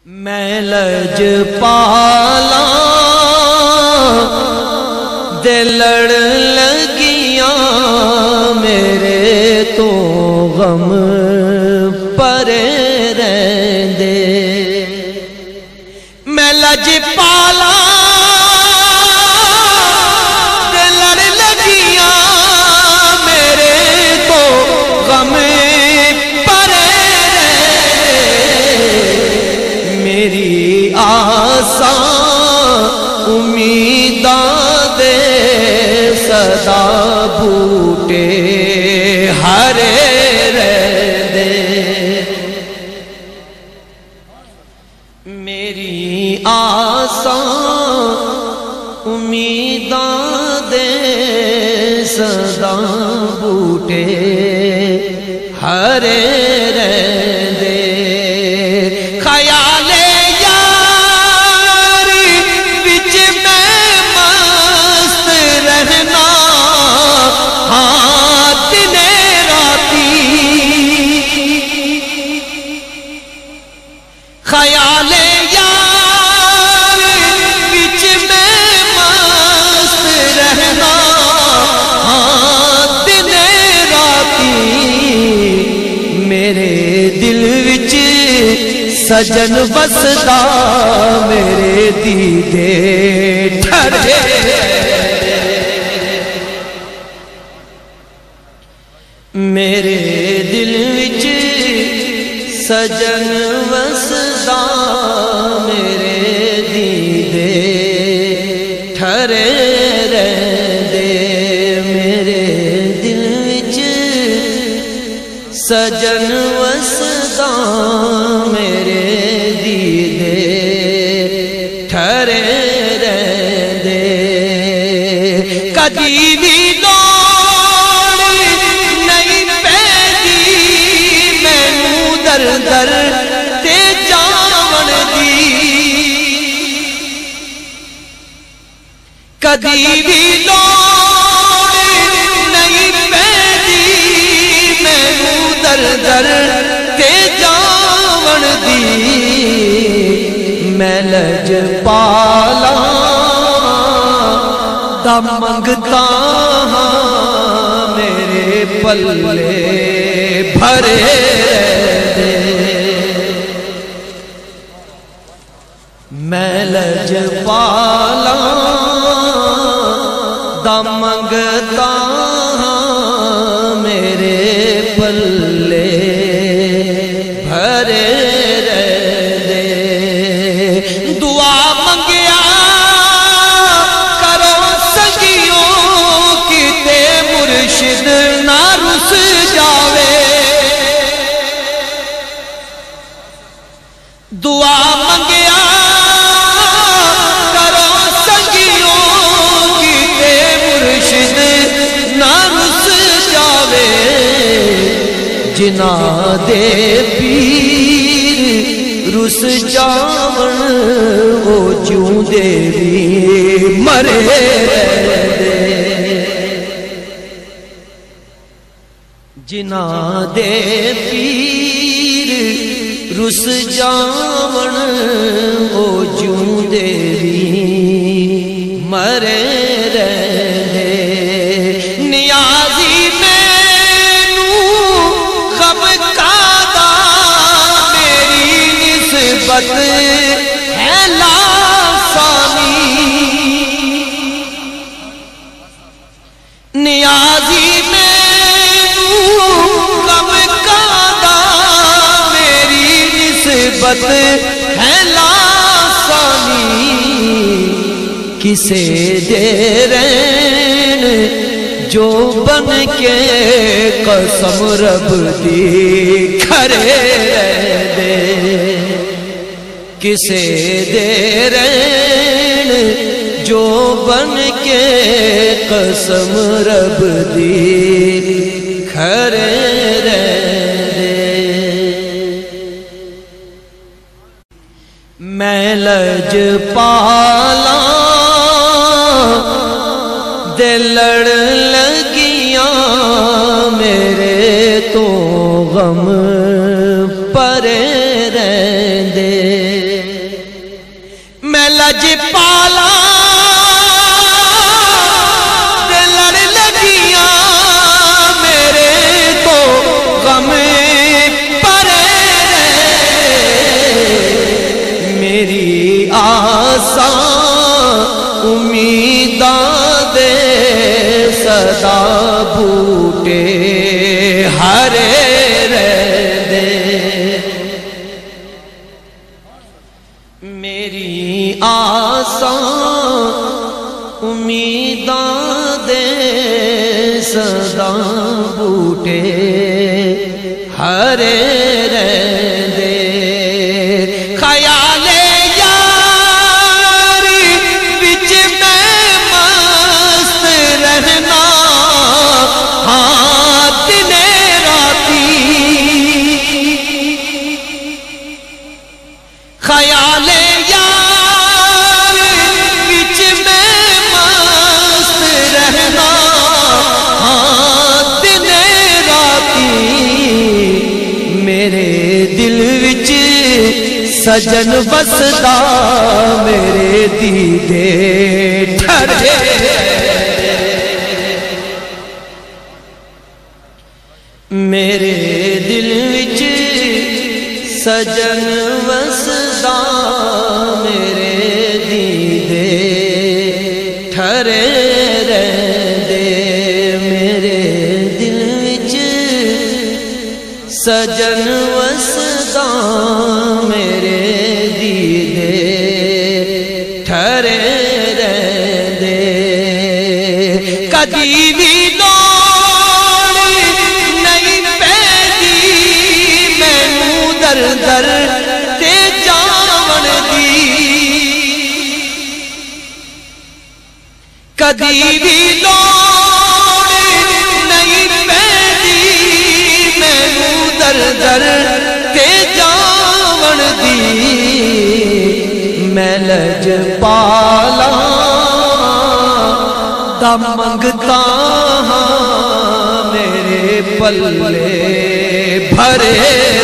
میں لج پالا دے لڑ لگیاں میرے تو غم پرے رہندے میں لج پالا دے لڑ لگیاں میرے تو غم پرے رہندے میری آساں امیداں دے صدا بوٹے ہرے رہندے میری آساں امیداں دے صدا بوٹے ہرے رہندے خیال خیال یار بچ میں مست رہنا دن راتی میرے دل وچ سجن بسدا میرے دیدے ٹھرے میرے دل وچ سجن وسدا میرے دیدے ٹھرے رہندے میرے دل وچ سجن وسدا میرے دیدے ٹھرے رہندے کدی بھی در تے جاون دی کدی بھی لوڑ نہیں پیندی مینوں در تے جاون دی میں لج پالا دا منگتا ہاں میرے پلے بھرے میں لج پالا دا منگتا ہاں میرے پلے بھرے رہندے دعا منگیا کرو سجیوں کتے مرشد نہ رس جاوے دعا منگیا جنا دے پیر رس جاون وہ چوں دے بھی مرے رہندے جنا دے پیر رس جاون وہ چوں دے بھی مرے رہندے نیازی ہے لاسانی نیازی مینوں غم کادا میری نسبت ہے لاسانی کسے دے رین جو بن کے قسم رب دی کھرے رہندے کسے دے رین جو بن کے قسم رب دی کھرے رہندے میں لج پالا دے لڑ لگیاں میرے تو غم پرے رہندے لج پالا لڑ لگیاں میرے تو غم پرے میری آساں امیداں دے صدا بوٹے ہرے رہندے میری آساں امیداں دے صدا بوٹے ہرے رہندے خیال یاری وچ میں مست رہنا ہاں دن راتی خیال یار وچ میں مست رہنا ہاں دن راتی میرے دل وچ سجن بسدا میرے دیدے ٹھرے میرے دل وچ سجن وسدا میرے دیدے ٹھرے رہندے میرے دل وچ سجن وسدا میرے دیدے ٹھرے رہندے کدی بھی در تے جاون دی کدی بھی لوڑ نہیں پیندی مینوں در تے جاون دی میں لج پالا دا منگتا ہاں میرے پلے بھرے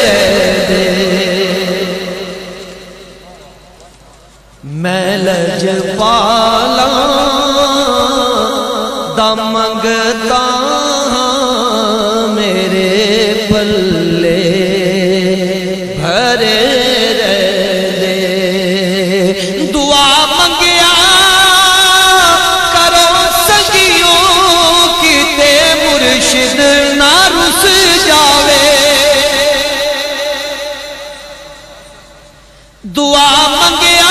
میں لج پالا دا منگتا میرے پلے بھرے رہندے دعا منگیا کرو سنگیوں کتے مرشد نہ رس جاوے دعا منگیا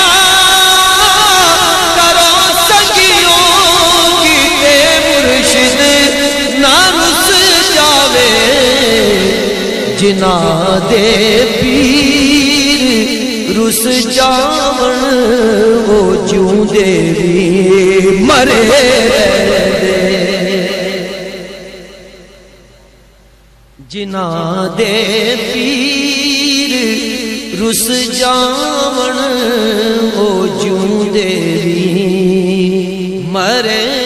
جنا دے پیر رس جاون وہ جوں دے بھی مرے رہندے جنا دے پیر رس جاون وہ جوں دے بھی مرے